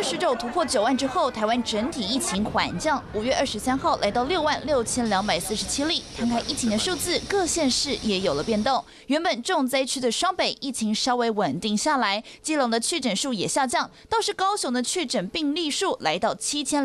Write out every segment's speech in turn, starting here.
十周突破9万之后，台湾整体疫情缓降，5月23号来到66247例。摊开疫情的数字，各县市也有了变动。原本重灾区的双北疫情稍微稳定下来，基隆的确诊数也下降，倒是高雄的确诊病例数来到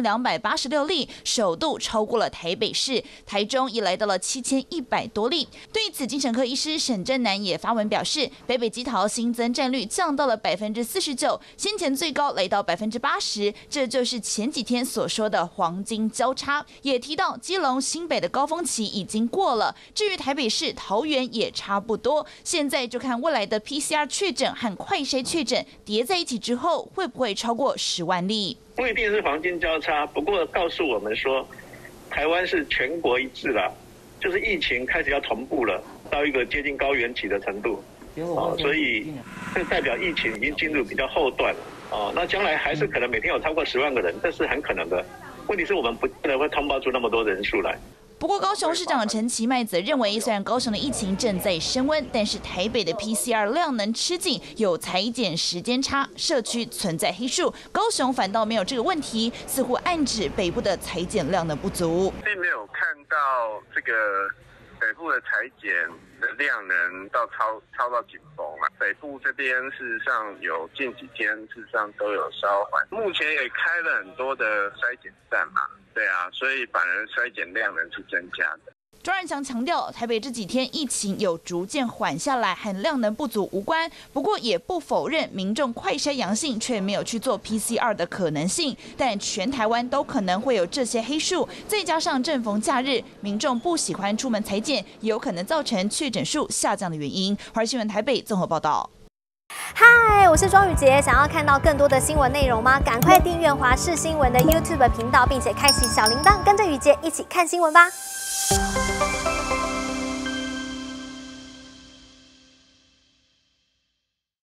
7286例，首度超过了台北市，台中也来到了7100多例。对此，精神科医师沈正南也发文表示，北北基桃新增占率降到了49%，先前最高来到80%，这就是前几天所说的黄金交叉。也提到基隆、新北的高峰期已经过了，至于台北市、桃园也差不多。现在就看未来的 PCR 确诊和快筛确诊叠在一起之后，会不会超过10万例？ 不一定是黄金交叉，不过告诉我们说，台湾是全国一致了，就是疫情开始要同步了，到一个接近高原期的程度。所以这代表疫情已经进入比较后段了。那将来还是可能每天有超过10万个人，这是很可能的。问题是我们不可能会通报出那么多人数来。 不过，高雄市长陈其迈则认为，虽然高雄的疫情正在升温，但是台北的 PCR 量能吃紧，有采检时间差，社区存在黑数，高雄反倒没有这个问题，似乎暗指北部的采检量能不足。 并没有看到这个北部的采检的量能到超到紧绷了。北部这边事实上有近几天事实上都有稍缓，目前也开了很多的筛检站嘛，对啊，所以反而筛检量能是增加的。 庄人祥强调，台北这几天疫情有逐渐缓下来，和量能不足无关。不过也不否认民众快筛阳性却没有去做 PCR 的可能性。但全台湾都可能会有这些黑数，再加上正逢假日，民众不喜欢出门采检，也有可能造成确诊数下降的原因。华视新闻台北综合报道。 嗨，我是庄宇杰。想要看到更多的新闻内容吗？赶快订阅华视新闻的 YouTube 频道，并且开启小铃铛，跟着宇杰一起看新闻吧。